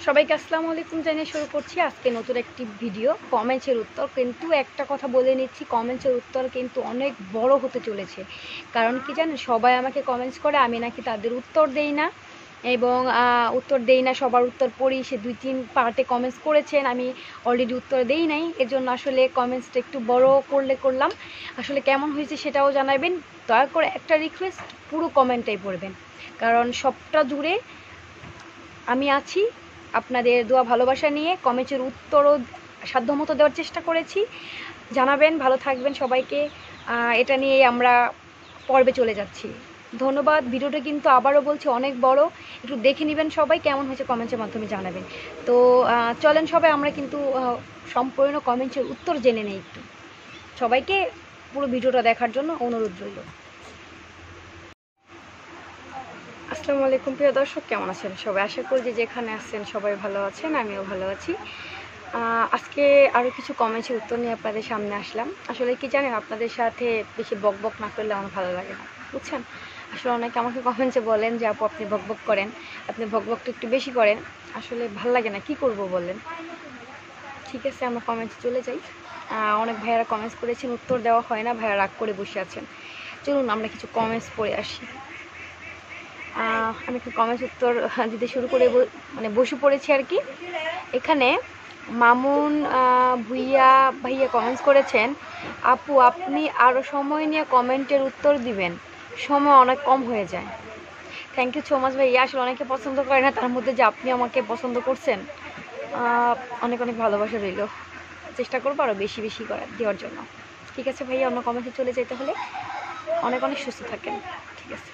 সবাইকে আসসালামু আলাইকুম জানিয়ে শুরু করছি আজকে নতুন একটি ভিডিও কমেন্টসের উত্তর। কিন্তু একটা কথা বলে নিচ্ছি, কমেন্টসের উত্তর কিন্তু অনেক বড় হতে চলেছে। কারণ কি জানেন, সবাই আমাকে কমেন্টস করে আমি নাকি তাদের উত্তর দেই না, এবং উত্তর দেই না, সবার উত্তর পড়ি। সে 2-3 পার্টে কমেন্টস করেছেন, আমি অলরেডি উত্তর দেই নাই। এর জন্য আসলে কমেন্টসটা একটু বড় করলাম। আসলে কেমন হয়েছে সেটাও জানাবেন। দয়া করে একটা রিকোয়েস্ট, পুরো কমেন্টটাই পড়বেন, কারণ সবটা জুড়ে আমি আছি। আপনাদের দোয়া ভালোবাসা নিয়ে কমেন্টের উত্তরও সাধ্যমতো দেওয়ার চেষ্টা করেছি। জানাবেন, ভালো থাকবেন সবাইকে। এটা নিয়েই আমরা পর্বে চলে যাচ্ছি। ধন্যবাদ। ভিডিওটা কিন্তু আবারও বলছি অনেক বড়, একটু দেখে নেবেন সবাই, কেমন হয়েছে কমেন্টের মাধ্যমে জানাবেন। তো চলেন সবাই আমরা কিন্তু সম্পূর্ণ কমেন্টের উত্তর জেনে নেই একটু। সবাইকে পুরো ভিডিওটা দেখার জন্য অনুরোধ রইল। আসসালামু আলাইকুম প্রিয় দর্শক, কেমন আছেন সবাই? আশা করি যে যেখানে আছেন সবাই ভালো আছেন, আমিও ভালো আছি। আজকে আরও কিছু কমেন্টের উত্তর নিয়ে আপনাদের সামনে আসলাম। আসলে কি জানেন, আপনাদের সাথে বেশি বকবক না করলে আমার ভালো লাগে না, বুঝছেন? আসলে অনেকে আমাকে কমেন্টে বলেন যে আপু আপনি বকবক করেন, আপনি বকবকটা একটু বেশি করেন। আসলে ভালো লাগে না, কি করব বলেন। ঠিক আছে, আমরা কমেন্টে চলে যাই। অনেক ভাইয়ারা কমেন্টস করেছেন, উত্তর দেওয়া হয় না, ভাইয়ারা রাগ করে বসে আছেন। চলুন আমরা কিছু কমেন্টস পড়ে আসি। আমি একটু কমেন্টস উত্তর দিতে শুরু করে বসে পড়েছি আর কি। এখানে মামুন ভুইয়া ভাইয়া কমেন্টস করেছেন, আপু আপনি আরও সময় নিয়ে কমেন্টের উত্তর দিবেন, সময় অনেক কম হয়ে যায়। থ্যাংক ইউ সো মাচ ভাইয়া। আসলে অনেকে পছন্দ করে না, তার মধ্যে যে আপনি আমাকে পছন্দ করছেন, অনেক অনেক ভালোবাসা রইল। চেষ্টা করবো আরও বেশি বেশি দেওয়ার জন্য। ঠিক আছে ভাইয়া, অন্য কমেন্টে চলে যেতে হলে অনেক অনেক সুস্থ থাকেন। ঠিক আছে।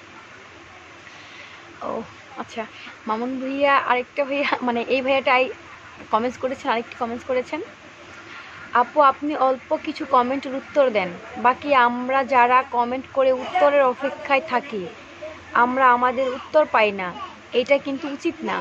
ও আচ্ছা, মামুন ভাইয়া আরেকটা ভাইয়া, এই ভাইয়াটাই কমেন্টস করেছেন, আরেকটি কমেন্টস করেছেন, আপু আপনি অল্প কিছু কমেন্টের উত্তর দেন, বাকি আমরা যারা কমেন্ট করে উত্তরের অপেক্ষায় থাকি আমরা আমাদের উত্তর পাই না, এটা কিন্তু উচিত না।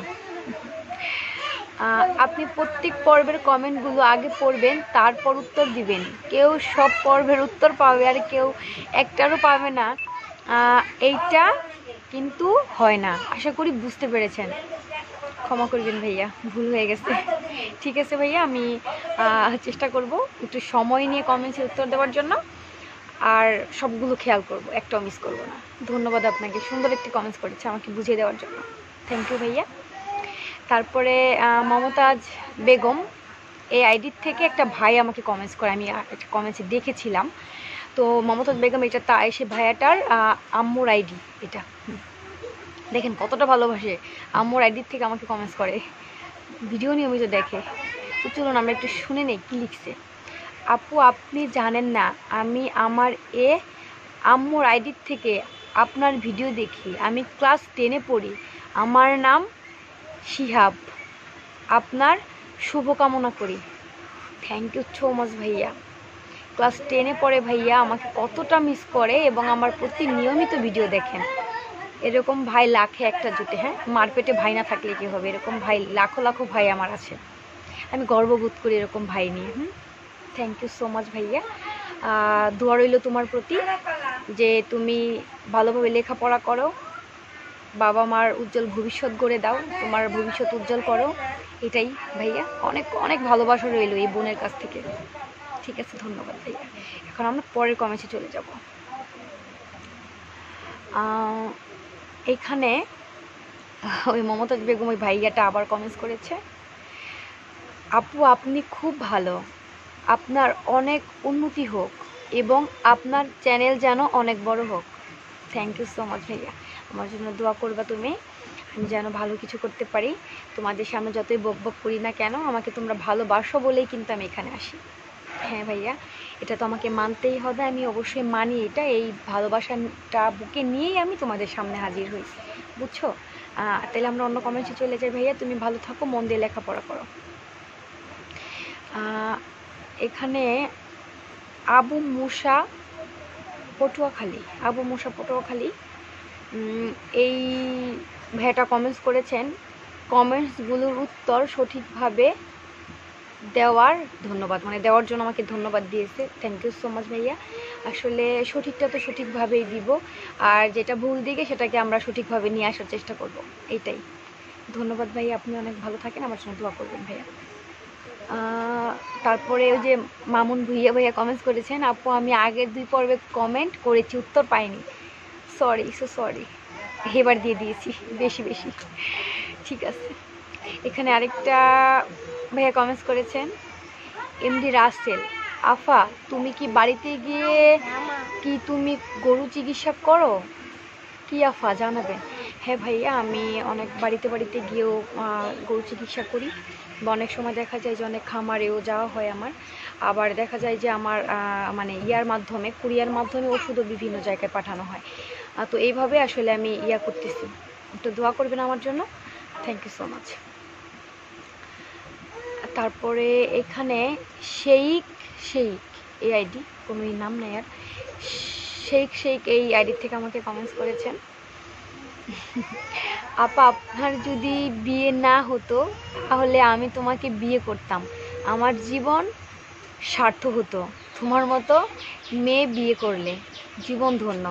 আপনি প্রত্যেক পর্বের কমেন্টগুলো আগে পড়বেন, তারপর উত্তর দিবেন। কেউ সব পর্বের উত্তর পাবে আর কেউ একটারও পাবে না, এইটা কিন্তু হয় না। আশা করি বুঝতে পেরেছেন। ক্ষমা করবেন ভাইয়া, ভুল হয়ে গেছে। ঠিক আছে ভাইয়া, আমি চেষ্টা করব একটু সময় নিয়ে কমেন্টসে উত্তর দেওয়ার জন্য, আর সবগুলো খেয়াল করব, একটাও মিস করব না। ধন্যবাদ আপনাকে, সুন্দর একটি কমেন্টস করেছে আমাকে বুঝিয়ে দেওয়ার জন্য। থ্যাংক ইউ ভাইয়া। তারপরে মমতাজ বেগম, এই আইডির থেকে একটা ভাই আমাকে কমেন্টস করে, আমি একটা কমেন্টসে দেখেছিলাম। তো মমতাজ বেগম, এটা সে ভাইয়াটার আম্মুর আইডি। এটা দেখেন কতটা ভালোবাসে, আম্মুর আইডির থেকে আমাকে কমেন্টস করে, ভিডিও নিয়মিত দেখে। তো চলুন আমরা একটু শুনে নেই কী লিখছে। আপু আপনি জানেন না, আমি আমার আম্মুর আইডির থেকে আপনার ভিডিও দেখি। আমি ক্লাস 10-এ পড়ি, আমার নাম শিহাব, আপনার শুভকামনা করি। থ্যাংক ইউ সো মাচ ভাইয়া। ক্লাস 10-এ পড়ে ভাইয়া, আমাকে কতটা মিস করে এবং আমার প্রতি নিয়মিত ভিডিও দেখেন। এরকম ভাই লাখে একটা জুটে। হ্যাঁ, মারপেটে ভাই না থাকলে কী হবে, এরকম ভাই লাখো লাখো ভাই আমার আছে। আমি গর্ববোধ করি এরকম ভাই নিয়ে। থ্যাংক ইউ সো মাচ ভাইয়া। দোয়া রইল তোমার প্রতি, যে তুমি ভালোভাবে লেখাপড়া করো, বাবা মার উজ্জ্বল ভবিষ্যৎ গড়ে দাও, তোমার ভবিষ্যৎ উজ্জ্বল করো। এটাই ভাইয়া, অনেক অনেক ভালোবাসা রইল এই বোনের কাছ থেকে। ঠিক আছে, ধন্যবাদ ভাইয়া। এখন আমরা পরের কমেন্টে চলে যাব। এখানে ওই মমতাজ বেগম, ওই ভাইয়াটা আবার কমেন্টস করেছে, আপু আপনি খুব ভালো, আপনার অনেক উন্নতি হোক এবং আপনার চ্যানেল যেন অনেক বড় হোক। থ্যাংক ইউ সো মাচ ভাইয়া। আমার জন্য দোয়া করবা তুমি, আমি যেন ভালো কিছু করতে পারি। তোমাদের সামনে যতই বকবক করি না কেন, আমাকে তোমরা ভালোবাসো বলেই কিন্তু আমি এখানে আসি। হ্যাঁ ভাইয়া, এটা তো আমাকে মানতেই হবে, আমি অবশ্যই মানি এটা। এই ভালোবাসাটা বুকে নিয়েই আমি তোমাদের সামনে হাজির হই, বুঝছো? তাহলে আমরা অন্য কমেন্টে চলে যাই। ভাইয়া তুমি ভালো থাকো, মন দিয়ে লেখাপড়া করো। এখানে আবু মুসা পটুয়াখালী এই ভাইয়াটা কমেন্টস করেছেন, কমেন্টসগুলোর উত্তর সঠিকভাবে দেওয়ার ধন্যবাদ, দেওয়ার জন্য আমাকে ধন্যবাদ দিয়েছে। থ্যাংক ইউ সো মাচ ভাইয়া। আসলে সঠিকটা তো সঠিকভাবেই দিব, আর যেটা ভুল দিকে সেটাকে আমরা সঠিকভাবে নিয়ে আসার চেষ্টা করব, এইটাই। ধন্যবাদ ভাইয়া, আপনি অনেক ভালো থাকেন, আমার জন্য দোয়া করবেন ভাইয়া। তারপরে ওই যে মামুন ভুইয়া ভাইয়া কমেন্টস করেছেন, আপু আমি আগের 2 পর্বে কমেন্ট করেছি, উত্তর পাইনি, সরি সো সরি, এবার দিয়ে দিয়েছি বেশি বেশি। ঠিক আছে। এখানে আরেকটা ভাইয়া কমেন্টস করেছেন, এমডি রাসেল, আফা তুমি কি বাড়িতে গিয়ে কি তুমি গরু চিকিৎসা করো কি আফা জানাবেন? হ্যাঁ ভাইয়া, আমি অনেক বাড়িতে বাড়িতে গিয়েও গরু চিকিৎসা করি, বা অনেক সময় দেখা যায় যে অনেক খামারেও যাওয়া হয় আমার। আবার দেখা যায় যে আমার মানে ইয়ার মাধ্যমে, কুরিয়ার মাধ্যমে ওষুধও বিভিন্ন জায়গায় পাঠানো হয়। তো এইভাবে আসলে আমি করতেছি। একটু দোয়া করবেন আমার জন্য, থ্যাংক ইউ সো মাচ। তারপরে এখানে শেইখ শেইখ এই আইডি, কোনো নাম নেই আর, শেইখ শেইখ এই আইডি থেকে আমাকে কমেন্টস করেছেন, আপা আপনার যদি বিয়ে না হতো তাহলে আমি তোমাকে বিয়ে করতাম, আমার জীবন সার্থক হতো, তোমার মতো মেয়ে বিয়ে করলে জীবন ধন্য।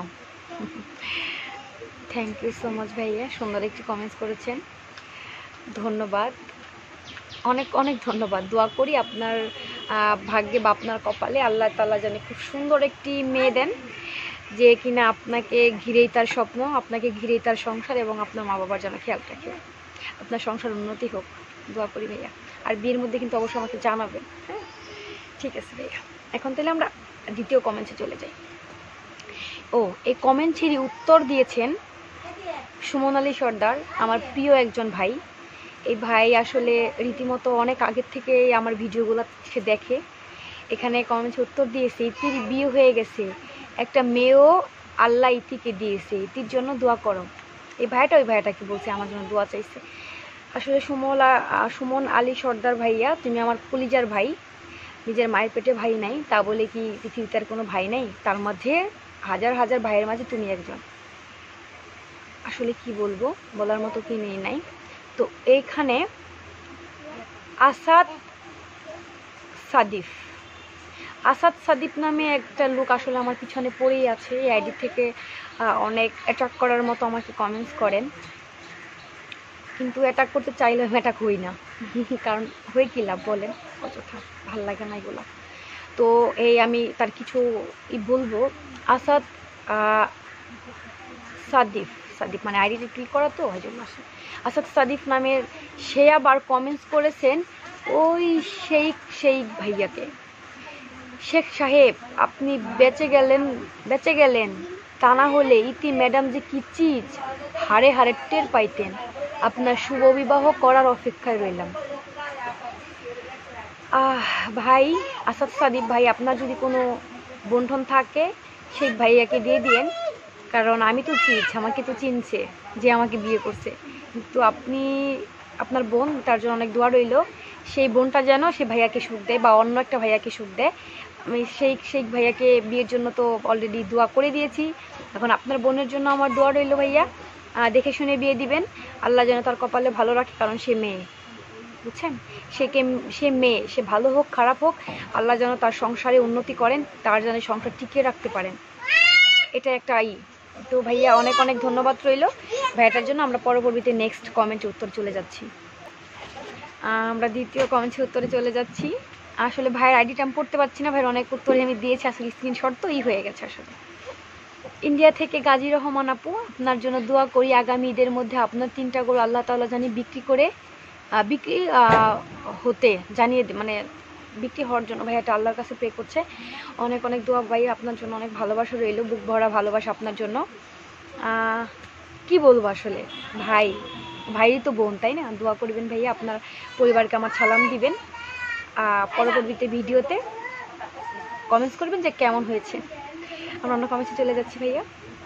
থ্যাংক ইউ সো মাচ ভাইয়া, সুন্দর একটি কমেন্টস করেছেন, ধন্যবাদ, অনেক অনেক ধন্যবাদ। দোয়া করি আপনার ভাগ্যে বা আপনার কপালে আল্লাহ তাআলা যেন খুব সুন্দর একটি মেয়ে দেন, যে কিনা আপনাকে ঘিরেই তার স্বপ্ন, আপনাকে ঘিরেই তার সংসার, এবং আপনার মা বাবার যেন খেয়াল রাখে, আপনার সংসার উন্নতি হোক, দোয়া করি ভাইয়া। আর বিয়ের মধ্যে কিন্তু অবশ্যই আমাকে জানাবেন, হ্যাঁ? ঠিক আছে ভাইয়া। এখন তাহলে আমরা দ্বিতীয় কমেন্টে চলে যাই। এই কমেন্টেরই উত্তর দিয়েছেন সুমন আলী সর্দার, আমার প্রিয় একজন ভাই। এই ভাই আসলে রীতিমতো অনেক আগের থেকে আমার ভিডিওগুলো সে দেখে। এখানে কমেন্টে উত্তর দিয়েছে, ইতির বিয়ে হয়ে গেছে, একটা মেয়েও আল্লাহ ইতিকে দিয়েছে, ইতির জন্য দোয়া করো। এই ভাইটা ওই ভাইটাকে বলছে আমার জন্য দোয়া চাইছে। আসলে সুমন আলী সর্দার ভাইয়া, তুমি আমার কলিজার ভাই, নিজের মায়ের পেটে ভাই নাই তা বলে কি পৃথিবীতে আর কোনো ভাই নাই? তার মধ্যে হাজার হাজার ভাইয়ের মাঝে তুমি একজন। আসলে কি বলবো, বলার মতো কি নেই নাই। তো এইখানে আসাদ সাদিফ নামে একটা লোক আসলে আমার পিছনে পড়েই আছে। এই আইডি থেকে অনেক অ্যাটাক করার মতো আমাকে কমেন্টস করেন, কিন্তু অ্যাটাক করতে চাইলে আমি অ্যাটাক হই না, কারণ হয়ে কী লাভ বলেন, অযথা, ভাল লাগে না এগুলো। তো আমি তার কিছু বলবো। আসাদ সাদিফ মানে আইডিটি ক্লিক করা তো ওই জন্য আসে। আসাদ সাদিফ নামের সে আবার কমেন্টস করেছেন ওই শেখ ভাইয়াকে, শেখ সাহেব আপনি বেঁচে গেলেন, তা না হলে ইতি ম্যাডাম যে কি চিজ হাড়ে হাড়ে টের পাইতেন, আপনার শুভ বিবাহ করার অপেক্ষায় রইলাম। ভাই আসাদ সাদিফ ভাই, আপনার যদি কোনো বন্ধন থাকে শেখ ভাইয়াকে দিয়ে দিয়েন, কারণ আমি তো চিজ, আমাকে তো চিনছে যে আমাকে বিয়ে করছে, কিন্তু আপনি আপনার বোন, তার জন্য অনেক দোয়া রইল, সেই বোনটা যেন সে ভাইয়াকে সুখ দেয় বা অন্য একটা ভাইয়াকে সুখ দেয়। আমি শেখ ভাইয়াকে বিয়ের জন্য তো অলরেডি দোয়া করে দিয়েছি, এখন আপনার বোনের জন্য আমার দোয়া রইল ভাইয়া, দেখে শুনে বিয়ে দিবেন, আল্লাহ যেন তার কপালে ভালো রাখে, কারণ সে মেয়ে, বুঝছেন, সে মেয়ে, সে ভালো হোক খারাপ হোক, আল্লাহ যেন তার সংসারে উন্নতি করেন, তার যেন সংসার টিকিয়ে রাখতে পারেন, এটা একটা তো ভাইয়া অনেক অনেক ধন্যবাদ রইল ভাইয়াটার জন্য। আমরা পরবর্তীতে নেক্সট কমেন্টে উত্তর চলে যাচ্ছি। আমরা দ্বিতীয় কমেন্টের উত্তরে চলে যাচ্ছি। আসলে ভাইয়ের আইডিটা আমি পড়তে পারছি না, ভাইয়ের অনেক উত্তরে আমি দিয়েছি, আসলে স্ক্রিনশট তো হয়ে গেছে। আসলে ইন্ডিয়া থেকে গাজী রহমান আপু, আপনার জন্য দোয়া করি আগামী ঈদের মধ্যে আপনার 3টা গরু আল্লাহ তাআলা জানি বিক্রি হতে জানিয়ে মানে বিক্রি হওয়ার জন্য ভাইয়াটা আল্লাহর কাছে প্রে করছে। অনেক অনেক দোয়া ভাই, আপনার জন্য অনেক ভালোবাসা রইল, বুক ভরা ভালোবাসা আপনার জন্য। কি বলবো আসলে, ভাইই তো বোন, তাই না? দোয়া করবেন ভাইয়া, আপনার পরিবারকে আমার সালাম দিবেন, পরবর্তীতে ভিডিওতে কমেন্টস করবেন যে কেমন হয়েছে। আমরা অন্য কমেন্টসে চলে যাচ্ছি ভাইয়া।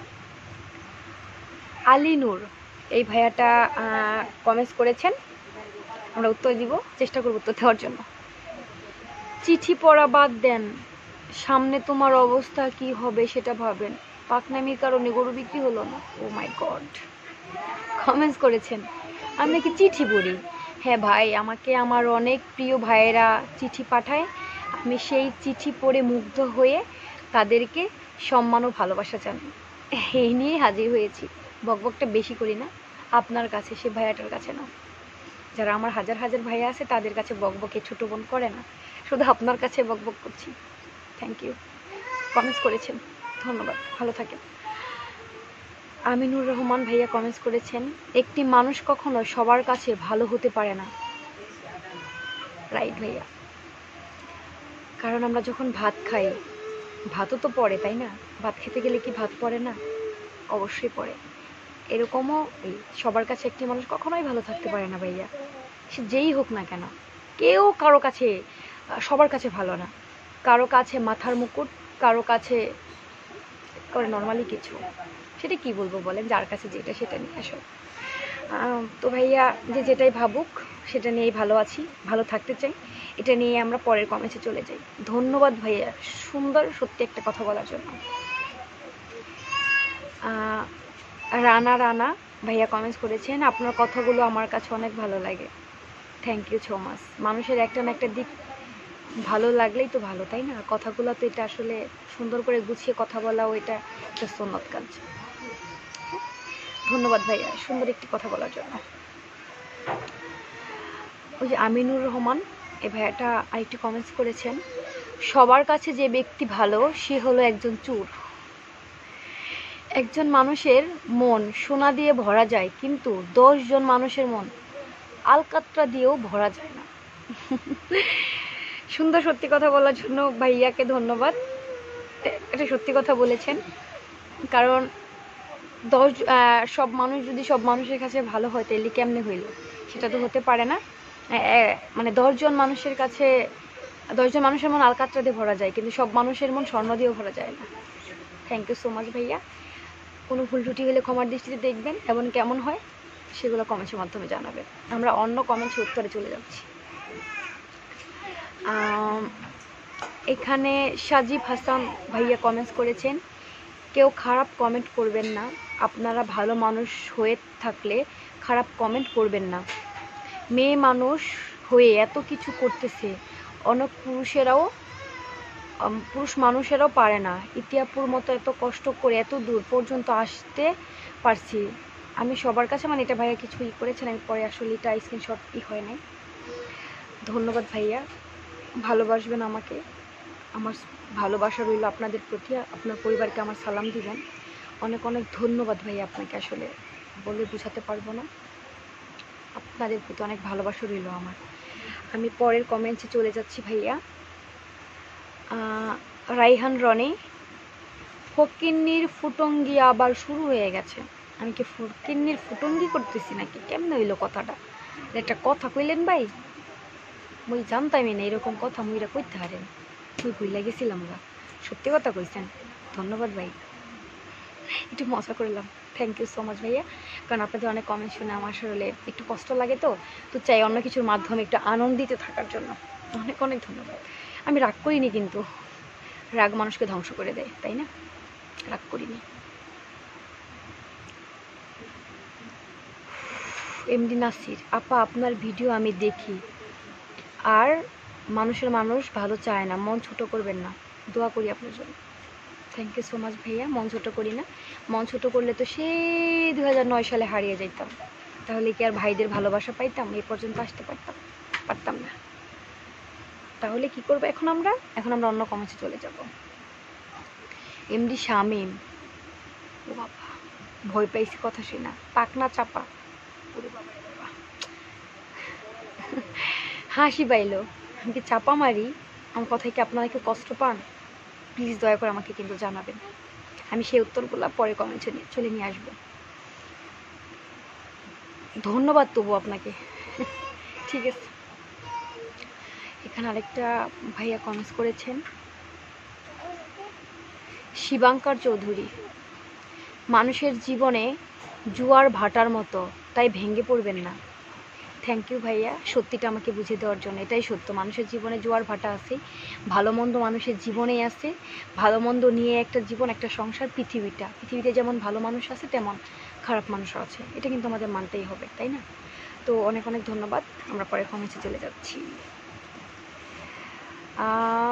আলী নূর এই ভাইয়াটা কমেন্টস করেছেন, আমরা উত্তর দিব, চেষ্টা করব উত্তর দেওয়ার জন্য। চিঠি পড়া বাদ দেন, সামনে তোমার অবস্থা কি হবে সেটা ভাবেন, পাকনামির কারণে গরু বিক্রি হলো না। ও মাই গড, কমেন্টস করেছেন আমি নাকি চিঠি পড়ি। হ্যাঁ ভাই, আমাকে আমার অনেক প্রিয় ভাইয়েরা চিঠি পাঠায়, আমি সেই চিঠি পড়ে মুগ্ধ হয়ে তাদেরকে সম্মান ও ভালোবাসা জানাই, এই নিয়ে হাজির হয়েছি। বকবকটা বেশি করি না, আপনার কাছে, সে ভাইয়াটার কাছে না। যারা আমার হাজার হাজার ভাইয়া আছে তাদের কাছে বকবকে ছোট বোন করে না, শুধু আপনার কাছে বকবক করছি। থ্যাংক ইউ, কমেন্টস করেছেন, ধন্যবাদ, ভালো থাকেন। আমিনুর রহমান ভাইয়া কমেন্টস করেছেন, একটি মানুষ কখনো সবার কাছে ভালো হতে পারে না। রাইট ভাইয়া, কারণ আমরা যখন ভাত খাই, ভাতও তো পড়ে, তাই না? ভাত খেতে গেলে কি ভাত পড়ে না? অবশ্যই পড়ে। এরকমও সবার কাছে একটি মানুষ কখনোই ভালো থাকতে পারে না ভাইয়া, সে যেই হোক না কেন। কেউ কারো কাছে, সবার কাছে ভালো না। কারো কাছে মাথার মুকুট, কারো কাছে করে নর্মালি কিছু। সেটা কি বলবো বলেন, যার কাছে যেটা সেটা নিয়ে আসো। তো ভাইয়া যে যেটাই ভাবুক সেটা নিয়েই ভালো আছি, ভালো থাকতে চাই, এটা নিয়ে আমরা পরের কমেন্টে চলে যাই। ধন্যবাদ ভাইয়া সুন্দর সত্যি একটা কথা বলার জন্য। রানা রানা ভাইয়া কমেন্টস করেছেন, আপনার কথাগুলো আমার কাছে অনেক ভালো লাগে। Thank you so much. মানুষের একটা না একটা দিক ভালো লাগলেই তো ভালো, তাই না? কথাগুলো তো এটা আসলে সুন্দর করে গুছিয়ে কথা বলাও এটা একটা সুন্নত কাজ। ধন্যবাদ ভাইয়া সুন্দর একটি কথা বলার জন্য। ওই যে আমিনুর রহমান এ ভাইয়াটা আরেকটি কমেন্টস করেছেন, সবার কাছে যে ব্যক্তি ভালো সে হলো একজন চোর। একজন মানুষের মন সোনা দিয়ে ভরা যায়, কিন্তু 10 জন মানুষের মন আলকাতরা দিয়েও ভরা যায় না। সুন্দর সত্যি কথা বলার জন্য ভাইয়াকে ধন্যবাদ। এটা সত্যি কথা বলেছেন, কারণ সব মানুষ যদি সব মানুষের কাছে ভালো হয় তাহলে কেমনে হইল? সেটা তো হতে পারে না। মানে 10 জন মানুষের কাছে 10 জন মানুষের মন আলকাতরা দিয়ে ভরা যায়, কিন্তু সব মানুষের মন স্বর্ণ দিয়েও ভরা যায় না। থ্যাংক ইউ সো মাচ ভাইয়া। কোনো ভুল ত্রুটি হলে ক্ষমার দৃষ্টিতে দেখবেন, এবং কেমন হয় সেগুলো কমেন্টের মাধ্যমে জানাবেন। আমরা অন্য কমেন্টসের উত্তরে চলে যাচ্ছি। এখানে সাজিব হাসান ভাইয়া কমেন্টস করেছেন, কেউ খারাপ কমেন্ট করবেন না, আপনারা ভালো মানুষ হয়ে থাকলে খারাপ কমেন্ট করবেন না। মেয়ে মানুষ হয়ে এত কিছু করতেছে, অনেক পুরুষ মানুষেরাও পারে না। ইতিয়াপুর মতো এত কষ্ট করে এত দূর পর্যন্ত আসতে পারছি আমি সবার কাছে। মানে এটা ভাইয়া কিছু করেছেন, আমি পরে আসলে এটা স্ক্রিনশট হয় নাই। ধন্যবাদ ভাইয়া, ভালোবাসবেন আমাকে, আমার ভালোবাসা রইল আপনাদের প্রতি, আপনার পরিবারকে আমার সালাম দিবেন। অনেক অনেক ধন্যবাদ ভাইয়া আপনাকে, আসলে বলে বোঝাতে পারবো না। আপনাদের প্রতি অনেক ভালোবাসা রইল আমার। আমি পরের কমেন্টে চলে যাচ্ছি ভাইয়া। রাইহান রনি, ফকিন্নির ফুটঙ্গি আবার শুরু হয়ে গেছে। আমি কি ফকিন্নির ফুটঙ্গি করতেছি নাকি? কেমনে হইলো কথাটা? একটা কথা কইলেন ভাই, মুই জানতামই না এরকম কথা মুইরা কইতে হারেন, মুই ভুইলা গেছিলাম গা। সত্যি কথা কইছেন, ধন্যবাদ ভাই, একটু মজা করলাম। থ্যাংক ইউ সো মাচ ভাইয়া, কারণ আপনাদের অনেক কমেন্ট শুনে আমার আসলে একটু কষ্ট লাগে, তো চাই অন্য কিছুর মাধ্যমে একটু আনন্দিত থাকার জন্য। অনেক অনেক ধন্যবাদ। আমি রাগ করিনি, কিন্তু রাগ মানুষকে ধ্বংস করে দেয়, তাই না? রাগ করিনি। এমডি নাসির, আপা আপনার ভিডিও আমি দেখি, আর মানুষ ভালো চায় না, মন ছোট করবেন না, দোয়া করি আপনার জন্য। থ্যাংক ইউ সো মাচ ভাইয়া। মন ছোট করি না, মন ছোট করলে তো সেই 2009 সালে হারিয়ে যাইতাম, তাহলে কি আর ভাইদের ভালোবাসা পাইতাম? এই পর্যন্ত আসতে পারতাম না। তাহলে কি করবো এখন আমরা অন্য কমেন্টে চলে যাব। এমডি শামীম, ও বাবা ভয় পাইছি কথা শুনা, পাকনা চাপা, ওরে বাবা রে বাবা, হাসি পাইলো। আমি কি চাপা মারি? আমার কথায় কি আপনারা কেউ কষ্ট পান? প্লিজ দয়া করে আমাকে কিন্তু জানাবেন, আমি সেই উত্তরগুলো পরে কমেন্টে চলে নিয়ে আসবো। ধন্যবাদ তবু আপনাকে। ঠিক আছে, এখানে আরেকটা ভাইয়া কমেন্টস করেছেন, শিবাঙ্কার চৌধুরী, মানুষের জীবনে জোয়ার ভাটার মতো, তাই ভেঙে পড়বেন না। থ্যাংক ইউ ভাইয়া সত্যিটা আমাকে বুঝিয়ে দেওয়ার জন্য। এটাই সত্য, মানুষের জীবনে জোয়ার ভাটা আছে, ভালো মন্দ মানুষের জীবনেই আছে। ভালো মন্দ নিয়ে একটা জীবন, একটা সংসার। পৃথিবীতে যেমন ভালো মানুষ আছে তেমন খারাপ মানুষও আছে, এটা কিন্তু আমাদের মানতেই হবে, তাই না? তো অনেক অনেক ধন্যবাদ। আমরা পরে কমেন্টে চলে যাচ্ছি।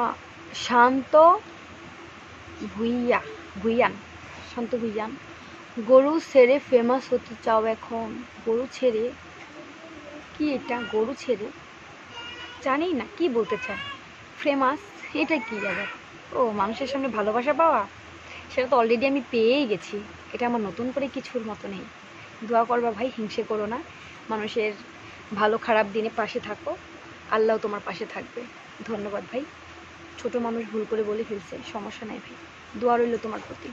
শান্ত ভুইয়ান গরু ছেড়ে ফেমাস হতে চাও এখন? গরু ছেড়ে কি? এটা গরু ছেড়ে জানি না কি বলতে চায়। ফেমাস এটা কি আবার? ও, মানুষের সামনে ভালোবাসা পাওয়া, সেটা তো অলরেডি আমি পেয়েই গেছি। এটা আমার নতুন করে কিছুর মতো নেই। দোয়া করবা ভাই, হিংসে করো না, মানুষের ভালো খারাপ দিনে পাশে থাকো, আল্লাহ তোমার পাশে থাকবে। ধন্যবাদ ভাই, ছোট মানুষ ভুল করে বলে ফেলছে, সমস্যা নাই ভাই, দোয়া রইল তোমার প্রতি।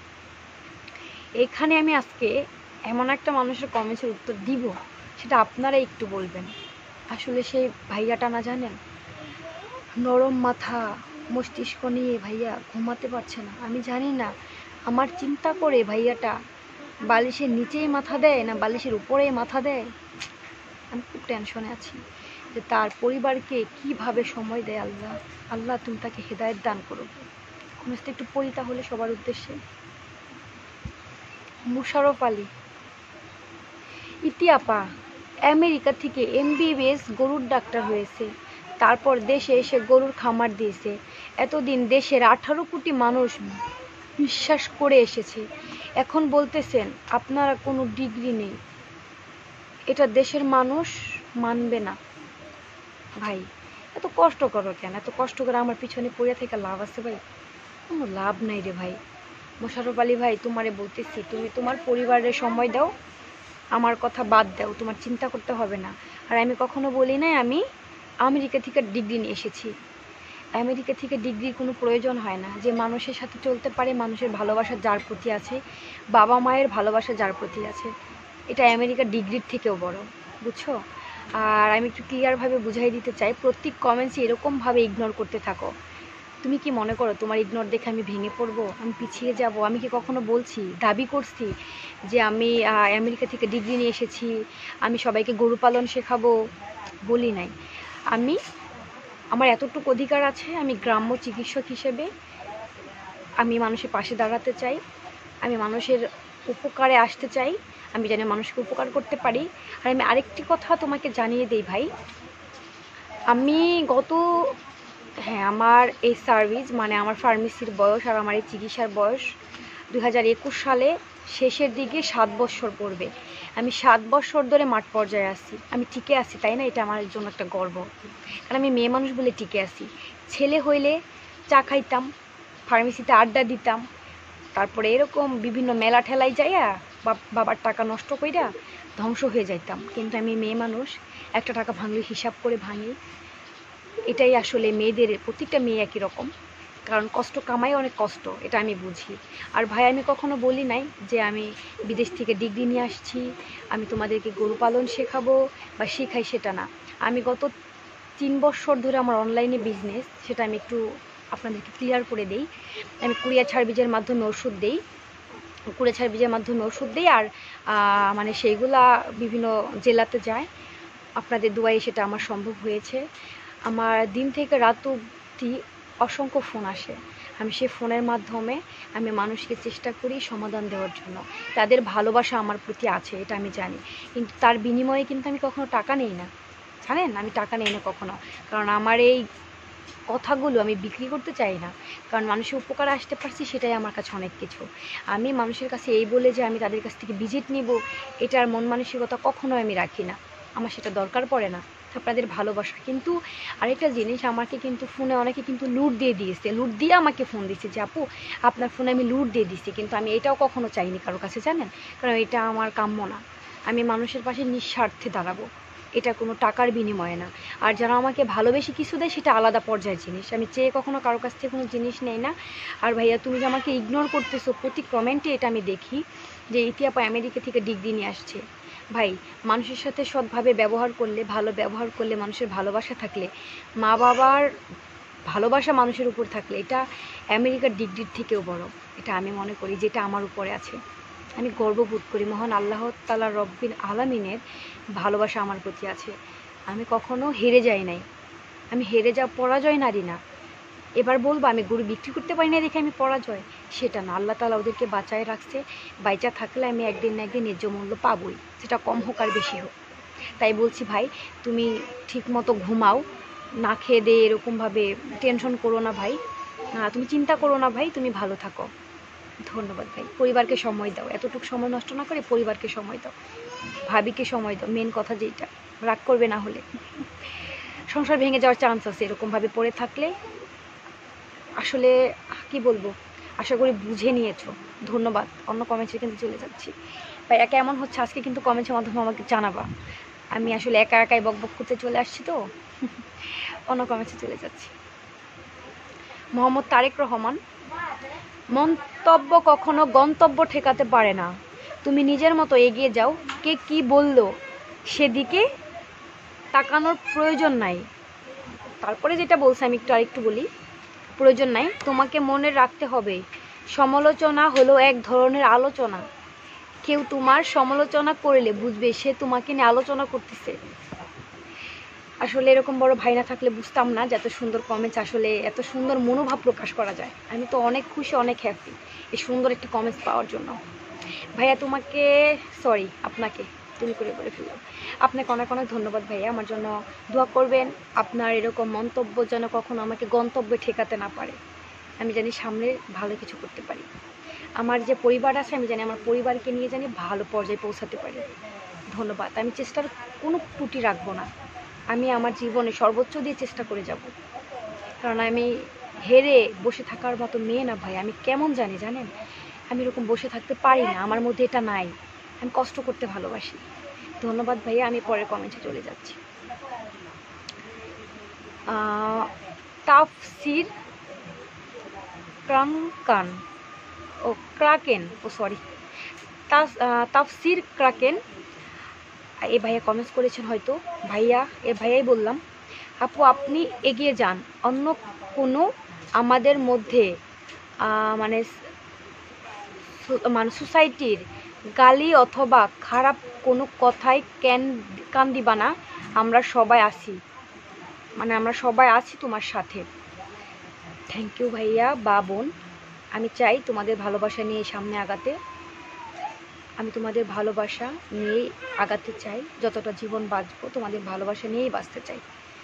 এখানে আমি আজকে এমন একটা মানুষের কমেন্টের উত্তর দিব, সেটা আপনারা একটু বলবেন। আসলে সেই ভাইয়াটা না জানেন, নরম মাথা মস্তিষ্ক নিয়ে ভাইয়া ঘুমাতে পারছে না। আমি জানি না, আমার চিন্তা করে ভাইয়াটা বালিশের নিচেই মাথা দেয় না বালিশের উপরেই মাথা দেয়। আমি খুব টেনশনে আছি যে তার পরিবারকে কিভাবে সময় দেয়। আল্লাহ, আল্লাহ তুমি তাকে হেদায়েত দান করো। কমেন্টটা একটু পড়ি তাহলে সবার উদ্দেশ্যে। মুশারফ আলী, ইতি আপা আমেরিকা থেকে MBBS গরুর ডাক্তার হয়েছে, তারপর দেশে এসে গরুর খামার দিয়েছে। এতদিন দেশের 18 কোটি মানুষ বিশ্বাস করে এসেছে, এখন বলতেছেন আপনারা কোনো ডিগ্রি নেই, এটা দেশের মানুষ মানবে না। ভাই এত কষ্ট করো কেন? এত কষ্ট করে আমার পিছনে পড়ে থেকে লাভ আছে ভাই? কোনো লাভ নাই রে ভাই। মোশাররফ আলী ভাই, তোমারে বলতেছি, তুমি তোমার পরিবারের সময় দাও, আমার কথা বাদ দাও, তোমার চিন্তা করতে হবে না। আর আমি কখনো বলি নাই আমি আমেরিকা থেকে ডিগ্রি নিয়ে এসেছি। আমেরিকা থেকে ডিগ্রির কোনো প্রয়োজন হয় না। যে মানুষের সাথে চলতে পারে, মানুষের ভালোবাসা যার প্রতি আছে, বাবা মায়ের ভালোবাসা যার প্রতি আছে, এটা আমেরিকার ডিগ্রির থেকেও বড়, বুঝছো? আর আমি একটু ক্লিয়ারভাবে বুঝাই দিতে চাই, প্রত্যেক কমেন্টস এরকমভাবে ইগনোর করতে থাকো। তুমি কি মনে করো তোমার ইগনোর দেখে আমি ভেঙে পড়বো, আমি পিছিয়ে যাব? আমি কি কখনো বলছি, দাবি করছি যে আমি আমেরিকা থেকে ডিগ্রি নিয়ে এসেছি, আমি সবাইকে গরু পালন শেখাবো? বলি নাই। আমি, আমার এতটুকু অধিকার আছে, আমি গ্রাম্য চিকিৎসক হিসেবে আমি মানুষের পাশে দাঁড়াতে চাই, আমি মানুষের উপকারে আসতে চাই, আমি যেন মানুষকে উপকার করতে পারি। আর আমি আরেকটি কথা তোমাকে জানিয়ে দেই ভাই, আমি হ্যাঁ, আমার এই সার্ভিস মানে আমার ফার্মেসির বয়স আর আমার এই চিকিৎসার বয়স 2021 সালে শেষের দিকে 7 বছর পড়বে। আমি 7 বছর ধরে মাঠ পর্যায়ে আছি, আমি টিকে আছি, তাই না? এটা আমার জন্য একটা গর্ব, কারণ আমি মেয়ে মানুষ বলে টিকে আছি। ছেলে হইলে চা খাইতাম, ফার্মেসিতে আড্ডা দিতাম, তারপরে এরকম বিভিন্ন মেলা ঠেলায় যাইয়া বাবার টাকা নষ্ট কইরা ধ্বংস হয়ে যাইতাম। কিন্তু আমি মেয়ে মানুষ, একটা টাকা ভাঙলে হিসাব করে ভাঙি। এটাই আসলে মেয়েদের, প্রত্যেকটা মেয়ে একই রকম, কারণ কষ্ট কামাই অনেক কষ্ট, এটা আমি বুঝি। আর ভাই আমি কখনো বলি নাই যে আমি বিদেশ থেকে ডিগ্রি নিয়ে আসছি, আমি তোমাদেরকে গরু পালন শেখাবো বা শেখাই, সেটা না। আমি গত 3 বছর ধরে আমার অনলাইনে বিজনেস, সেটা আমি একটু আপনাদেরকে ক্লিয়ার করে দেই। আমি কুরিয়ার সার্ভিসের মাধ্যমে ওষুধ দিই, আর মানে সেইগুলা বিভিন্ন জেলাতে যায়। আপনাদের দোয়ায় সেটা আমার সম্ভব হয়েছে। আমার দিন থেকে রাত অবধি অসংখ্য ফোন আসে, আমি সেই ফোনের মাধ্যমে আমি মানুষকে চেষ্টা করি সমাধান দেওয়ার জন্য। তাদের ভালোবাসা আমার প্রতি আছে, এটা আমি জানি, কিন্তু তার বিনিময়ে কিন্তু আমি কখনো টাকা নেই না, জানেন? আমি টাকা নেই না কখনো, কারণ আমার এই কথাগুলো আমি বিক্রি করতে চাই না, কারণ মানুষের উপকারে আসতে পারছি, সেটাই আমার কাছে অনেক কিছু। আমি মানুষের কাছে এই বলে যে আমি তাদের কাছ থেকে ভিজিট নিব, এটার মন মানসিকতা কখনো আমি রাখি না, আমার সেটা দরকার পড়ে না। আপনাদের ভালোবাসা কিন্তু আরেকটা জিনিস, আমাকে কিন্তু ফোনে অনেকে কিন্তু লুট দিয়ে দিয়েছে, লুট দিয়ে আমাকে ফোন দিচ্ছে যে আপু আপনার ফোনে আমি লুট দিয়ে দিচ্ছি, কিন্তু আমি এটাও কখনো চাইনি কারো কাছে, জানেন? কারণ এটা আমার কাম্য না। আমি মানুষের পাশে নিঃস্বার্থে দাঁড়াবো, এটা কোনো টাকার বিনিময়ে না। আর যারা আমাকে ভালোবেসে কিছু দেয়, সেটা আলাদা পর্যায়ের জিনিস, আমি চেয়ে কখনো কারো কাছ থেকে কোনো জিনিস নেই না। আর ভাইয়া তুমি যে আমাকে ইগনোর করতেছো প্রতি কমেন্টে, এটা আমি দেখি যে ইতি আপা আমেরিকা থেকে ডিগ্রি নিয়ে আসছে। ভাই, মানুষের সাথে সৎভাবে ব্যবহার করলে, ভালো ব্যবহার করলে, মানুষের ভালোবাসা থাকলে, মা বাবার ভালোবাসা মানুষের উপর থাকলে, এটা আমেরিকার ডিগ্রির থেকেও বড়, এটা আমি মনে করি, যেটা আমার উপরে আছে। আমি গর্ববোধ করি, মহান আল্লাহ তাআলা রব্বিল আলামিনের ভালোবাসা আমার প্রতি আছে। আমি কখনো হেরে যাই নাই, আমি হেরে যাওয়া পরাজয় নারী না। এবার বলবো আমি গরু বিক্রি করতে পারি না দেখে আমি পরাজয়, সেটা না। আল্লাহ তাআলা ওদেরকে বাঁচায় রাখছে, বাইচা থাকলে আমি একদিন না একদিন ন্যায্য মূল্য পাবই, সেটা কম হোক আর বেশি হোক। তাই বলছি ভাই, তুমি ঠিক মতো ঘুমাও, না খেয়ে দিয়ে এরকমভাবে টেনশন করো না ভাই, তুমি চিন্তা করো না ভাই, তুমি ভালো থাকো। ধন্যবাদ ভাই। পরিবারকে সময় দাও, এতটুকু সময় নষ্ট না করে পরিবারকে সময় দাও, ভাবিকে সময় দাও, মেন কথা যেটা। রাগ করবে না হলে, সংসার ভেঙে যাওয়ার চান্স আছে এরকমভাবে পড়ে থাকলে। আসলে কি বলবো, আশা করি বুঝে নিয়েছো। ধন্যবাদ। অন্য কমেন্টসে কিন্তু চলে যাচ্ছি ভাই। একা এমন হচ্ছে আজকে কিন্তু কমেন্টসের মাধ্যমে আমাকে জানাবা। আমি আসলে একা একাই বকবক করতে চলে আসছি তো অন্য কমেন্টসে চলে যাচ্ছি। মোহাম্মদ তারেক রহমান, মন্তব্য কখনো গন্তব্য ঠেকাতে পারে না। তুমি নিজের মতো এগিয়ে যাও, কে কি বললো সেদিকে তাকানোর প্রয়োজন নাই। তারপরে যেটা বলছে আমি আরেকটু বলি, প্রয়োজন নাই। তোমাকে মনে রাখতে হবে, সমালোচনা হলো এক ধরনের আলোচনা। কেউ তোমার সমালোচনা করলে বুঝবে সে তোমাকে নিয়ে আলোচনা করতেছে। আসলে এরকম বড় ভাই না থাকলে বুঝতাম না যে এত সুন্দর কমেন্টস, আসলে এত সুন্দর মনোভাব প্রকাশ করা যায়। আমি তো অনেক খুশি, অনেক হ্যাপি এই সুন্দর একটা কমেন্টস পাওয়ার জন্য। ভাইয়া তোমাকে, সরি আপনাকে তুমি করে বলে ফেললাম, আপনাকে অনেক অনেক ধন্যবাদ ভাইয়া। আমার জন্য দোয়া করবেন, আপনার এরকম মন্তব্য যেন কখনো আমাকে গন্তব্যে ঠেকাতে না পারে। আমি জানি সামনে ভালো কিছু করতে পারি। আমার যে পরিবার আছে আমি জানি আমার পরিবারকে নিয়ে জানি ভালো পর্যায়ে পৌঁছাতে পারি। ধন্যবাদ। আমি চেষ্টার কোনো ত্রুটি রাখবো না। আমি আমার জীবনে সর্বোচ্চ দিয়ে চেষ্টা করে যাব, কারণ আমি হেরে বসে থাকার মতো মেয়ে না ভাই। আমি কেমন জানেন, আমি এরকম বসে থাকতে পারি না, আমার মধ্যে এটা নাই। আমি কষ্ট করতে ভালোবাসি। ধন্যবাদ ভাইয়া। আমি পরের কমেন্টে চলে যাচ্ছি। তাফসির ক্রাঙ্কান ও ক্রাকেন, ও সরি, তাফসির ক্রাকেন এই ভাইয়া কমেন্টস করেছেন হয়তো। ভাইয়া, এ ভাইয়াই বললাম। আপু আপনি এগিয়ে যান, অন্য কোনো আমাদের মধ্যে মানে মানে সোসাইটির গালি অথবা খারাপ কোনো কথায় কান দিবা না। আমরা সবাই আছি, মানে আমরা সবাই আছি তোমার সাথে। থ্যাংক ইউ ভাইয়া বা বোন। আমি চাই তোমাদের ভালোবাসা নিয়ে সামনে আগাতে। আমি তোমাদের ভালোবাসা নিয়েই আগাতে চাই। যতটা জীবন বাঁচবো তোমাদের ভালোবাসা নিয়েই বাঁচতে চাই।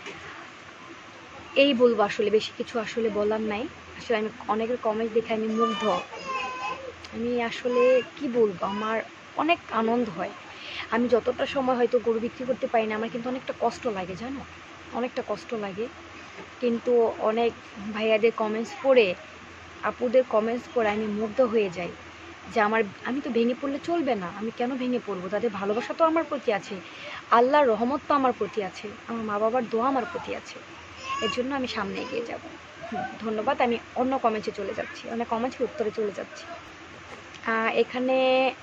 এই বলবো, আসলে বেশি কিছু আসলে বলার নাই। আসলে আমি অনেকের কমেন্ট দেখে আমি মুগ্ধ। আমি আসলে কি বলবো, আমার অনেক আনন্দ হয়। আমি যতটা সময় হয়তো গরু বিক্রি করতে পারি না, আমার কিন্তু অনেকটা কষ্ট লাগে জানো, অনেকটা কষ্ট লাগে। কিন্তু অনেক ভাইয়াদের কমেন্টস পড়ে, আপুদের কমেন্টস পড়ে আমি মুগ্ধ হয়ে যাই যে আমি তো ভেঙে পড়লে চলবে না। আমি কেন ভেঙে পড়বো? তাদের ভালোবাসা তো আমার প্রতি আছে, আল্লাহর রহমত তো আমার প্রতি আছে, আমার মা বাবার দোয়া আমার প্রতি আছে। এর জন্য আমি সামনে এগিয়ে যাব। ধন্যবাদ। আমি অন্য কমেন্টে চলে যাচ্ছি, অনেক কমেন্টের উত্তরে চলে যাচ্ছি। এখানে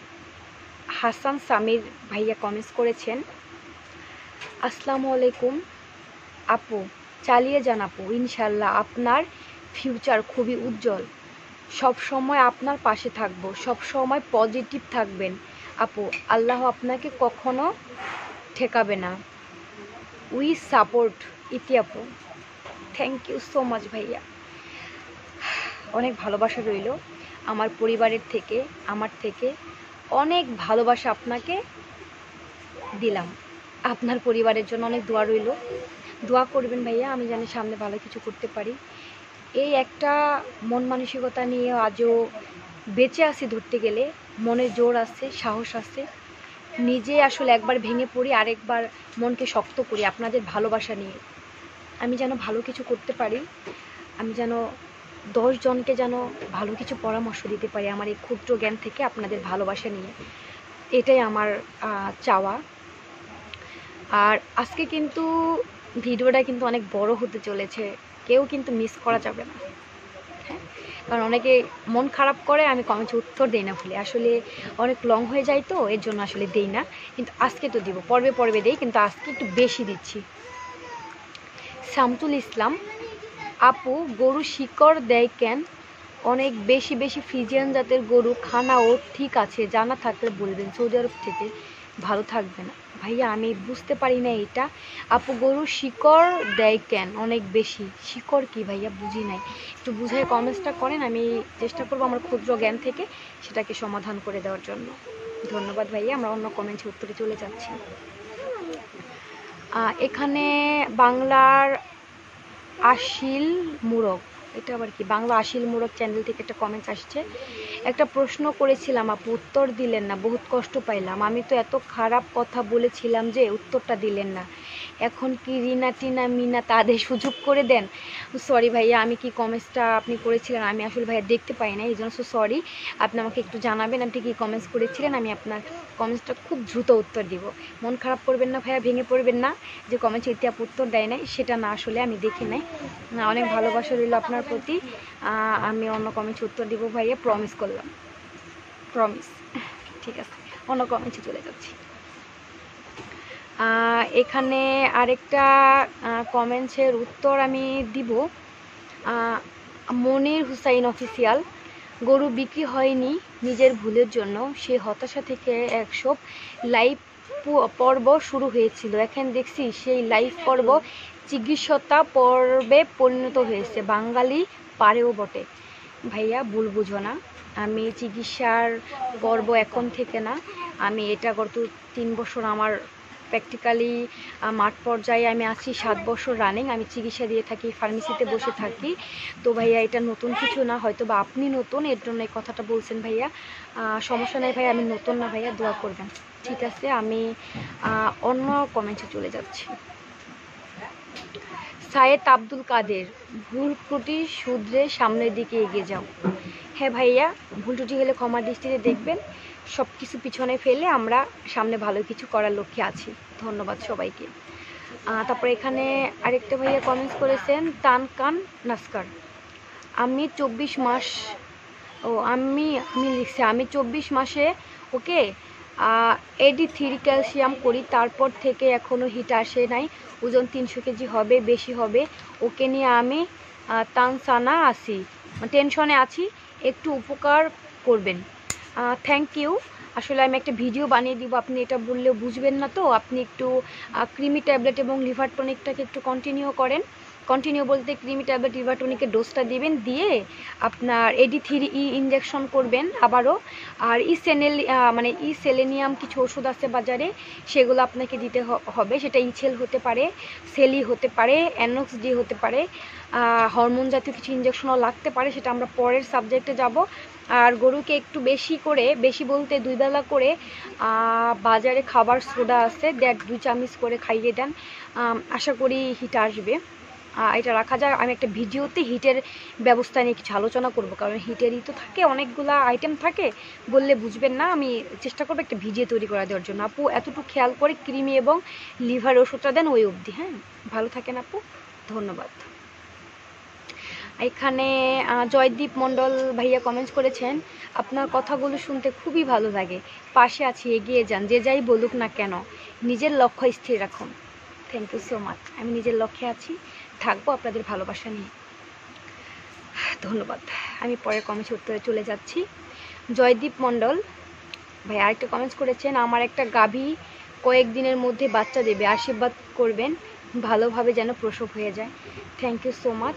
হাসান সামির ভাইয়া কমেন্টস করেছেন, আসসালামু আলাইকুম আপু, চালিয়ে যান আপু, ইনশাল্লাহ আপনার ফিউচার খুবই উজ্জ্বল। সব সময় আপনার পাশে থাকবো, সব সময় পজিটিভ থাকবেন আপু, আল্লাহ আপনাকে কখনো ঠেকাবে না। উই সাপোর্ট ইতি আপু। থ্যাংক ইউ সো মাচ ভাইয়া। অনেক ভালোবাসা রইল আমার পরিবারের থেকে, আমার থেকে অনেক ভালোবাসা আপনাকে দিলাম। আপনার পরিবারের জন্য অনেক দোয়া রইল, দোয়া করবেন ভাইয়া। আমি জানি সামনে ভালো কিছু করতে পারি। এই একটা মন মানসিকতা নিয়ে আজও বেঁচে আছি ধরতে গেলে। মনে জোর আছে, সাহস আছে। নিজে আসলে একবার ভেঙে পড়ি, আরেকবার মনকে শক্ত করি আপনাদের ভালোবাসা নিয়ে। আমি যেন ভালো কিছু করতে পারি, আমি যেন 10 জনকে যেন ভালো কিছু পরামর্শ দিতে পারি আমার এই ক্ষুদ্র জ্ঞান থেকে, আপনাদের ভালোবাসা নিয়ে। এটাই আমার চাওয়া। আর আজকে কিন্তু ভিডিওটা কিন্তু অনেক বড় হতে চলেছে, কেউ কিন্তু মিস করা যাবে না। হ্যাঁ, কারণ অনেকে মন খারাপ করে আমি কমেন্টে উত্তর দিই না বলে, আসলে অনেক লং হয়ে যায় তো এর জন্য আসলে দিই না। কিন্তু আজকে তো দিব, পর্বে পর্বে দিই, কিন্তু আজকে একটু বেশি দিচ্ছি। শামতুল ইসলাম আপু, গরু শিকড় দেয় কেন? অনেক বেশি বেশি ফ্রিজিয়ান জাতের গরু খানাও ঠিক আছে, জানা থাকলে বলবেন। সৌদি আরব থেকে ভালো থাকবেন ভাইয়া। আমি বুঝতে পারি না এটা। আপু গরু শিকড় দেয় কেন অনেক বেশি? শিকড় কি ভাইয়া বুঝি নাই, একটু বুঝাই কমেন্টসটা করেন। আমি চেষ্টা করবো আমার ক্ষুদ্র জ্ঞান থেকে সেটাকে সমাধান করে দেওয়ার জন্য। ধন্যবাদ ভাইয়া। আমরা অন্য কমেন্টে উত্তরে চলে যাচ্ছি। এখানে বাংলার আশিল মুরগ এটা আবার কি? বাংলা আশিল মোড়ক চ্যানেল থেকে একটা কমেন্টস আসছে। একটা প্রশ্ন করেছিলাম আপু, উত্তর দিলেন না, বহুত কষ্ট পাইলাম। আমি তো এত খারাপ কথা বলেছিলাম যে উত্তরটা দিলেন না। এখন কি রিনা টিনা মিনা তাদের সুযোগ করে দেন? সরি ভাইয়া, আমি কি কমেন্টসটা আপনি করেছিলেন আমি আসলে ভাইয়া দেখতে পাই না, এই জন্য সো সরি। আপনি আমাকে একটু জানাবেন আপনি কি কমেন্টস করেছিলেন, আমি আপনার কমেন্টসটা খুব দ্রুত উত্তর দিব। মন খারাপ করবেন না ভাইয়া, ভেঙে পড়বেন না যে কমেন্টস ইতিহাপ উত্তর দেয় নাই, সেটা না, আসলে আমি দেখি নাই। অনেক ভালোবাসা রইল আপনার প্রতি। আমি অন্য কমেন্টস উত্তর দিব ভাইয়া, প্রমিস করলাম, প্রমিস। ঠিক আছে, অন্য কমেন্টসে চলে যাচ্ছি। এখানে আরেকটা কমেন্টসের উত্তর আমি দিব। মনির হুসাইন অফিসিয়াল, গরু বিক্রি হয়নি নিজের ভুলের জন্য, সে হতাশা থেকে একসব লাইভ পর্ব শুরু হয়েছিল, এখন দেখছি সেই লাইভ পর্ব চিকিৎসা পর্বে পরিণত হয়েছে, বাঙালি পারেও বটে। ভাইয়া ভুল বুঝো না, আমি চিকিৎসার পর্ব এখন থেকে না, আমি এটা গত 3 বছর আমার প্র্যাকটিক্যালি মাঠ পর্যায়ে আমি আছি, 7 বছর রানিং আমি চিকিৎসা দিয়ে থাকি, ফার্মেসিতে বসে থাকি। তো ভাইয়া এটা নতুন কিছু না, হয়তো বা আপনি নতুন এর জন্য এই কথাটা বলছেন ভাইয়া। সমস্যা নেই ভাইয়া, আমি নতুন না ভাইয়া, দোয়া করবেন। ঠিক আছে, আমি অন্য কমেন্টে চলে যাচ্ছি। সায়েদ আব্দুল কাদের, ভুল ত্রুটি শুধরে সামনের দিকে এগিয়ে যাও। হ্যাঁ ভাইয়া, ভুল ত্রুটি হলে ক্ষমা দৃষ্টিতে দেখবেন, সব কিছু পিছনে ফেলে আমরা সামনে ভালো কিছু করার লক্ষ্যে আছি। ধন্যবাদ সবাইকে। তারপরে এখানে আরেকটা ভাইয়া কমেন্টস করেছেন, তানকান নাস্কার, আমি 24 মাস, আমি লিখছি আমি 24 মাসে ওকে AD3 ক্যালসিয়াম করি, তারপর থেকে এখনও হিট আসে নাই, ওজন 300 কেজি হবে, বেশি হবে, ওকে নিয়ে আমি তানসানা আছি, টেনশনে আছি, একটু উপকার করবেন। Thank you. আসলে আমি একটা ভিডিও বানিয়ে দিব, আপনি এটা বললেও বুঝবেন না, তো আপনি একটু ক্রিমি ট্যাবলেট এবং লিভার টনিকটাকে একটু কন্টিনিউ করেন। কন্টিনিউ বলতে ক্রিমি ট্যাবলেট লিভার টনিকের ডোজটা দিবেন, দিয়ে আপনার AD3 ইঞ্জেকশন করবেন আবারও, আর সেলেনিয়াম কিছু ওষুধ আছে বাজারে, সেগুলো আপনাকে দিতে হবে, সেটা ইছেল হতে পারে, সেলি হতে পারে, অ্যানোক্স-ডি হতে পারে, হরমোন জাতীয় কিছু ইঞ্জেকশনও লাগতে পারে, সেটা আমরা পরের সাবজেক্টে যাব। আর গরুকে একটু বেশি করে, বেশি বলতে 2 বেলা করে বাজারে খাবার সোডা আছে, 2 চামচ করে খাইয়ে দেন, আশা করি হিট আসবে। এটা রাখা যায়। আমি একটা ভিডিওতে হিটের ব্যবস্থা নিয়ে কিছু আলোচনা করব, কারণ হিটেরই তো থাকে, অনেকগুলা আইটেম থাকে, বললে বুঝবেন না, আমি চেষ্টা করবো একটা ভিডিও তৈরি করে দেওয়ার জন্য। আপু এতটুকু খেয়াল করে ক্রিমি এবং লিভার ওষুধটা দেন ওই অবধি। হ্যাঁ, ভালো থাকেন আপু, ধন্যবাদ। এখানে জয়দীপ মণ্ডল ভাইয়া কমেন্টস করেছেন, আপনার কথাগুলো শুনতে খুবই ভালো লাগে, পাশে আছি, এগিয়ে যান, যে যাই বলুক না কেন, নিজের লক্ষ্য স্থির রাখুন। থ্যাংক ইউ সো মাচ, আমি নিজের লক্ষ্যে আছি, থাকবো আপনাদের ভালোবাসা নিয়ে। ধন্যবাদ। আমি পরের কমেন্টস উত্তরে চলে যাচ্ছি। জয়দীপ মণ্ডল ভাই আরেকটা কমেন্টস করেছেন, আমার একটা গাভী কয়েকদিনের মধ্যে বাচ্চা দেবে, আশীর্বাদ করবেন ভালোভাবে যেন প্রসব হয়ে যায়। Thank you so much.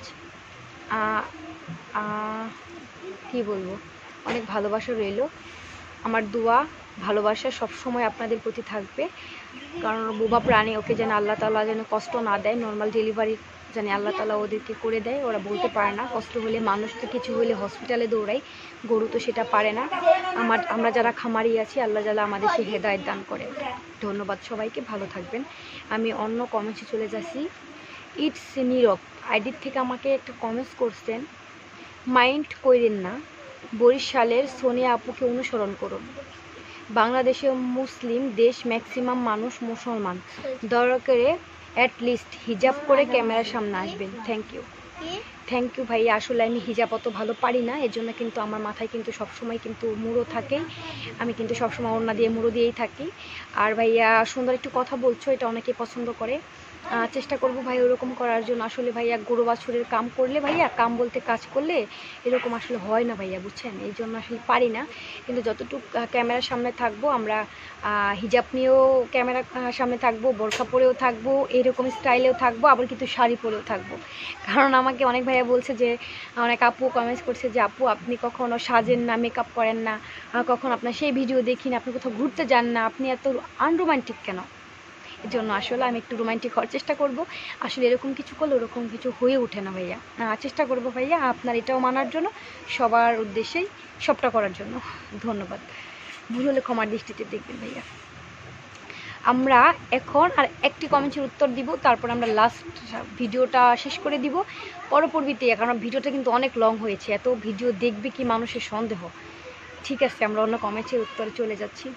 কি বলবো, অনেক ভালোবাসা রইল, আমার দোয়া ভালোবাসা সবসময় আপনাদের প্রতি থাকবে, কারণ বোবা প্রাণী, ওকে যেন আল্লাহ তাআলা যেন কষ্ট না দেয়, নর্মাল ডেলিভারি যেন আল্লাহ তাআলা ওদেরকে করে দেয়, ওরা বলতে পারে না, কষ্ট হলে মানুষ তো কিছু হলে হসপিটালে দৌড়ায়, গরু তো সেটা পারে না। আমরা যারা খামারি আছি, আল্লাহ তাআলা আমাদের সে হেদায়েত দান করে। ধন্যবাদ সবাইকে, ভালো থাকবেন। আমি অন্য কমেন্টসে চলে যাচ্ছি। ইটস নীরব আইডির থেকে আমাকে একটা কমেন্টস করছেন, মাইন্ড কইরেন না, বরিশালের সোনিয়া আপুকে অনুসরণ করুন, বাংলাদেশে মুসলিম দেশ, ম্যাক্সিমাম মানুষ মুসলমান, দয়া করে অ্যাটলিস্ট হিজাব করে ক্যামেরার সামনে আসবেন। থ্যাংক ইউ ভাইয়া। আসলে আমি হিজাব অত ভালো পারি না, এর জন্য কিন্তু আমার মাথায় কিন্তু সবসময় কিন্তু মুড়ো থাকে, আমি কিন্তু সবসময় ওড়না দিয়ে মুড়ো দিয়েই থাকি। আর ভাইয়া সুন্দর একটু কথা বলছো, এটা অনেকে পছন্দ করে, চেষ্টা করবো ভাই ওরকম করার জন্য। আসলে ভাইয়া গরু বাছুরের কাম করলে, ভাইয়া কাম বলতে কাজ করলে এরকম আসলে হয় না ভাইয়া, বুঝছেন, এই জন্য আসলে পারি না। কিন্তু যতটুকু ক্যামেরার সামনে থাকবো, আমরা হিজাব নিয়েও ক্যামেরার সামনে থাকবো, বোরখা পরেও থাকবো, এরকম স্টাইলেও থাকবো, আবার কিন্তু শাড়ি পরেও থাকবো। কারণ আমাকে অনেক ভাইয়া বলছে যে, অনেক আপু কমেন্টস করছে যে, আপু আপনি কখনো সাজেন না, মেকআপ করেন না, কখন আপনার সেই ভিডিও দেখি না, আপনি কোথাও ঘুরতে যান না, আপনি এত আনরোমান্টিক কেন? জন্য আসলে আমি একটু রোমান্টিক হওয়ার চেষ্টা করব। আসলে এরকম কিছু করলে ওরকম কিছু হয়ে ওঠে না ভাইয়া। চেষ্টা করব ভাইয়া আপনার এটাও মানার জন্য, সবার উদ্দেশ্যেই সবটা করার জন্য। ধন্যবাদ। ভুল হলে ক্ষমার দৃষ্টিতে দেখবেন ভাইয়া। আমরা এখন আর একটি কমেন্টের উত্তর দিব, তারপর আমরা লাস্ট ভিডিওটা শেষ করে দিব পরবর্তীতে, কারণ ভিডিওটা কিন্তু অনেক লং হয়েছে, এত ভিডিও দেখবে কি মানুষের সন্দেহ। ঠিক আছে, আমরা অন্য কমেন্টের উত্তরে চলে যাচ্ছি।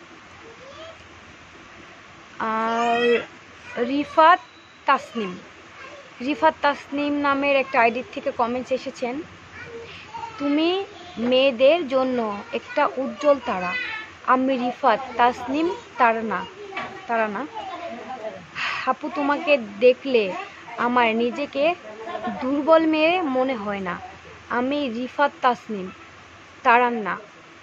আর রিফাত তাসনিম নামের একটা আইডির থেকে কমেন্টস এসেছেন, তুমি মেয়েদের জন্য একটা উজ্জ্বল তারা। আমি রিফাত তাসনিম তারা না আপু, তোমাকে দেখলে আমার নিজেকে দুর্বল মেয়ে মনে হয় না। আমি রিফাত তাসনিম তারান না,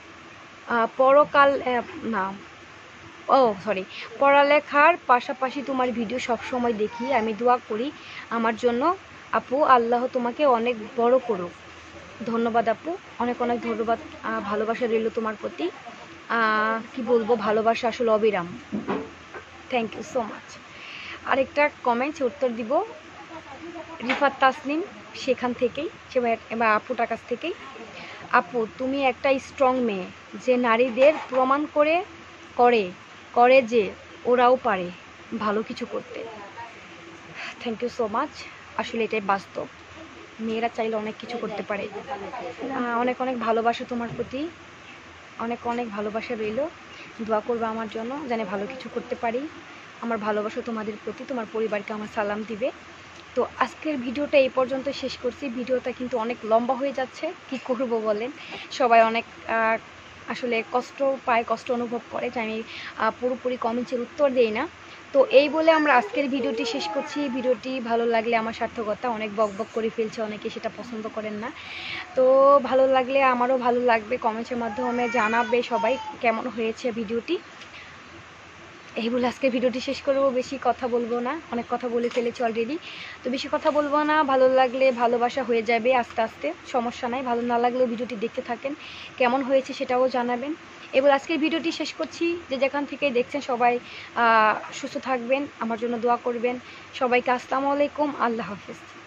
পড়ালেখার পাশাপাশি তোমার ভিডিও সবসময় দেখি, আমি দোয়া করি আমার জন্য। আপু, আল্লাহ তোমাকে অনেক বড় করুক। ধন্যবাদ আপু, অনেক অনেক ধন্যবাদ। ভালোবাসা রইল তোমার প্রতি। কি বলবো, ভালোবাসা আসলে অবিরাম। Thank you so much. আরেকটা কমেন্টস উত্তর দিব রিফাত তাসনিম সেখান থেকেই, এবার আপুটার কাছ থেকেই। আপু, তুমি একটা স্ট্রং মেয়ে যে নারীদের প্রমাণ করে যে ওরাও পারে ভালো কিছু করতে। Thank you so much. আসলে এটাই বাস্তব, মেয়েরা চাইলে অনেক কিছু করতে পারে। অনেক অনেক ভালোবাসা তোমার প্রতি, অনেক অনেক ভালোবাসা রইল। দোয়া করবে আমার জন্য, যেন ভালো কিছু করতে পারি। আমার ভালোবাসা তোমাদের প্রতি, তোমার পরিবারকে আমার সালাম দিবে। তো আজকের ভিডিওটা এই পর্যন্ত শেষ করছি। ভিডিওটা কিন্তু অনেক লম্বা হয়ে যাচ্ছে, কি করব বলেন। সবাই অনেক আসলে কষ্ট পায়, কষ্ট অনুভব করে যে আমি পুরোপুরি কমেন্টসের উত্তর দেই না। তো এই বলে আমরা আজকের ভিডিওটি শেষ করছি। ভিডিওটি ভালো লাগলে আমার সার্থকতা, অনেক বকবক করে ফেলছে, অনেকে সেটা পছন্দ করেন না। তো ভালো লাগলে আমারও ভালো লাগবে, কমেন্টের মাধ্যমে জানাবে সবাই কেমন হয়েছে ভিডিওটি। এই বলে আজকে ভিডিওটি শেষ করব। বেশি কথা বলবো না, অনেক কথা বলে ফেলেছি অলরেডি, তো বেশি কথা বলবো না। ভালো লাগলে ভালোবাসা হয়ে যাবে আস্তে আস্তে, সমস্যা নাই। ভালো না লাগলেও ভিডিওটি দেখতে থাকেন, কেমন হয়েছে সেটাও জানাবেন। এবার আজকের ভিডিওটি শেষ করছি। যে যেখান থেকে দেখছেন সবাই সুস্থ থাকবেন, আমার জন্য দোয়া করবেন। সবাইকে আসসালামু আলাইকুম, আল্লাহ হাফেজ।